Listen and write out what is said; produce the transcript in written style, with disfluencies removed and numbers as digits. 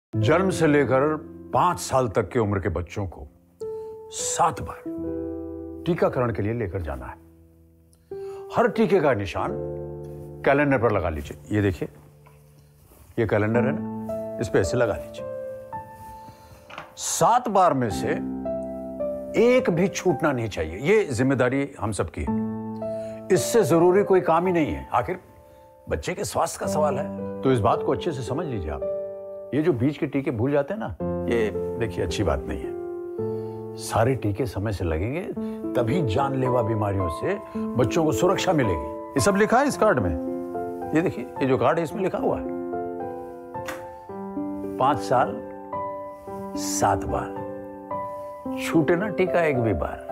जन्म से लेकर 5 साल तक की उम्र के बच्चों को 7 बार टीकाकरण के लिए लेकर जाना है। हर टीके का निशान कैलेंडर पर लगा लीजिए। ये देखिए, ये कैलेंडर है ना, इस पे ऐसे लगा लीजिए। 7 बार में से एक भी छूटना नहीं चाहिए। ये जिम्मेदारी हम सबकी है। इससे जरूरी कोई काम ही नहीं है। आखिर बच्चे के स्वास्थ्य का सवाल है, तो इस बात को अच्छे से समझ लीजिए आप। ये जो बीच के टीके भूल जाते हैं ना, ये देखिए अच्छी बात नहीं है। सारे टीके समय से लगेंगे, तभी जानलेवा बीमारियों से बच्चों को सुरक्षा मिलेगी। ये सब लिखा है इस कार्ड में। ये देखिए, ये जो कार्ड है इसमें लिखा हुआ है 5 साल 7 बार। छूटे ना टीका एक भी बार।